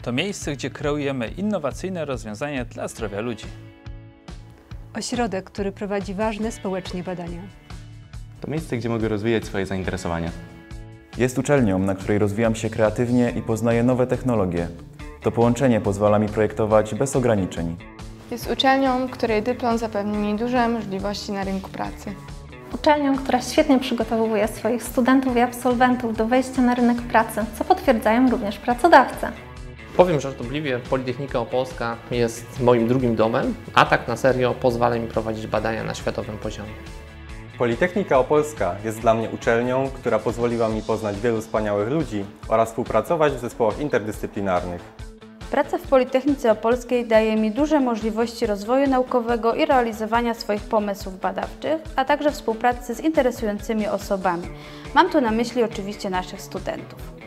To miejsce, gdzie kreujemy innowacyjne rozwiązania dla zdrowia ludzi. Ośrodek, który prowadzi ważne społecznie badania. To miejsce, gdzie mogę rozwijać swoje zainteresowania. Jest uczelnią, na której rozwijam się kreatywnie i poznaję nowe technologie. To połączenie pozwala mi projektować bez ograniczeń. Jest uczelnią, której dyplom zapewni mi duże możliwości na rynku pracy. Uczelnią, która świetnie przygotowuje swoich studentów i absolwentów do wejścia na rynek pracy, co potwierdzają również pracodawcy. Powiem żartobliwie, Politechnika Opolska jest moim drugim domem, a tak na serio pozwala mi prowadzić badania na światowym poziomie. Politechnika Opolska jest dla mnie uczelnią, która pozwoliła mi poznać wielu wspaniałych ludzi oraz współpracować w zespołach interdyscyplinarnych. Praca w Politechnice Opolskiej daje mi duże możliwości rozwoju naukowego i realizowania swoich pomysłów badawczych, a także współpracy z interesującymi osobami. Mam tu na myśli oczywiście naszych studentów.